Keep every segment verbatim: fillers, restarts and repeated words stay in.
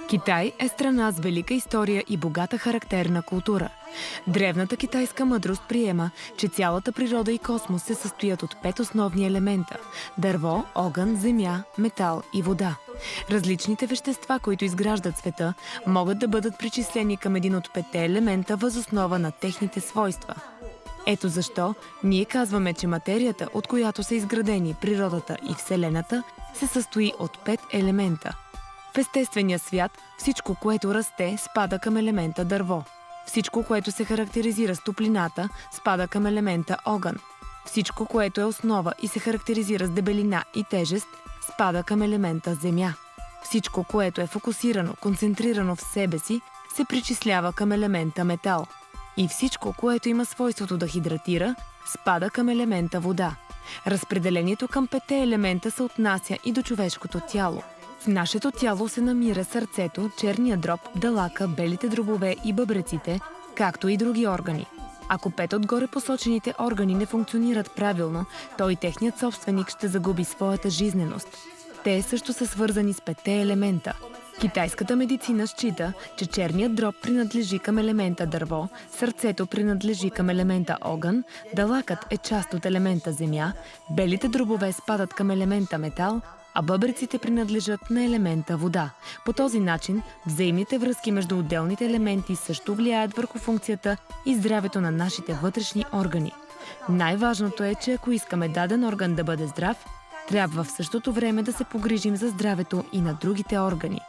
Китай е страна с велика история и богата характерна култура. Древната китайска мъдрост приема, че цялата природа и космос се състоят от пет основни елемента – дърво, огън, земя, метал и вода. Различните вещества, които изграждат света, могат да бъдат причислени към един от петте елемента въз основа на техните свойства. Ето защо ние казваме, че материята, от която са изградени природата и Вселената, се състои от пет елемента. В естествения свят всичко, което расте, спада към елемента дърво. Всичко, което се характеризира с топлината, спада към елемента огън. Всичко, което е основа и се характеризира с дебелина и тежест, спада към елемента земя. Всичко, което е фокусирано, концентрирано в себе си, се причислява към елемента метал. И всичко, което има свойството да хидратира, спада към елемента вода. Разпределението към петте елемента се отнася и до човешкото тяло. В нашето тяло се намира сърцето, черния дроб, дълака, белите дробове и бъбреците, както и други органи. Ако пет от горе посочените органи не функционират правилно, то и техният собственик ще загуби своята жизненост. Те също са свързани с петте елемента. Китайската медицина счита, че черният дроб принадлежи към елемента дърво, сърцето принадлежи към елемента огън, дълакът е част от елемента земя, белите дробове спадат към елемента метал, а бъбреците принадлежат на елемента вода. По този начин, взаимните връзки между отделните елементи също влияят върху функцията и здравето на нашите вътрешни органи. Най-важното е, че ако искаме даден орган да бъде здрав, трябва в същото време да се погрижим за здравето и на другите органи.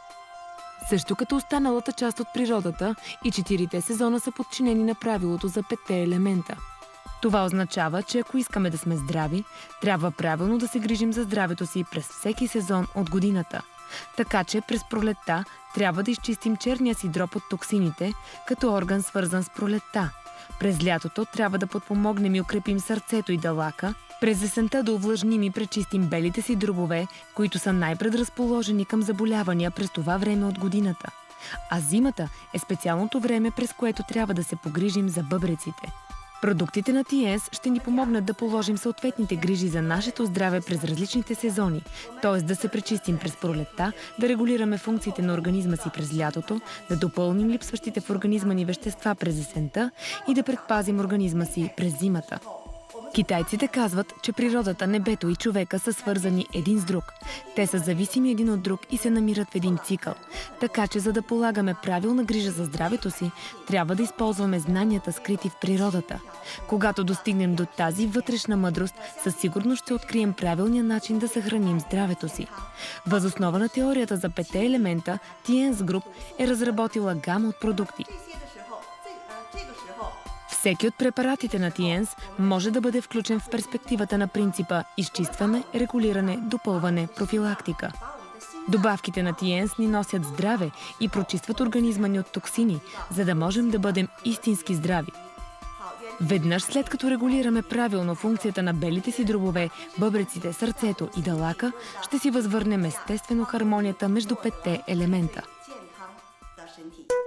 Също като останалата част от природата, и четирите сезона са подчинени на правилото за петте елемента. Това означава, че ако искаме да сме здрави, трябва правилно да се грижим за здравето си през всеки сезон от годината. Така че през пролетта трябва да изчистим черния си дроб от токсините, като орган свързан с пролетта. През лятото трябва да подпомогнем и укрепим сърцето и дълака, през есента да увлажним и пречистим белите си дробове, които са най-предразположени към заболявания през това време от годината. А зимата е специалното време, през което трябва да се погрижим за бъбреците. Продуктите на Ти Енс ще ни помогнат да положим съответните грижи за нашето здраве през различните сезони, т.е. да се пречистим през пролетта, да регулираме функциите на организма си през лятото, да допълним липсващите в организма ни вещества през есента и да предпазим организма си през зимата. Китайците казват, че природата, небето и човека са свързани един с друг. Те са зависими един от друг и се намират в един цикъл. Така че, за да полагаме правилна грижа за здравето си, трябва да използваме знанията, скрити в природата. Когато достигнем до тази вътрешна мъдрост, със сигурност ще открием правилния начин да съхраним здравето си. Въз основа на теорията за петте елемента, Ти Енс Group е разработила гама от продукти. Всеки от препаратите на Ти Енс може да бъде включен в перспективата на принципа изчистване, регулиране, допълване, профилактика. Добавките на Ти Енс ни носят здраве и прочистват организма ни от токсини, за да можем да бъдем истински здрави. Веднъж след като регулираме правилно функцията на белите си дробове, бъбреците, сърцето и дълака, ще си възвърнем естествено хармонията между петте елемента.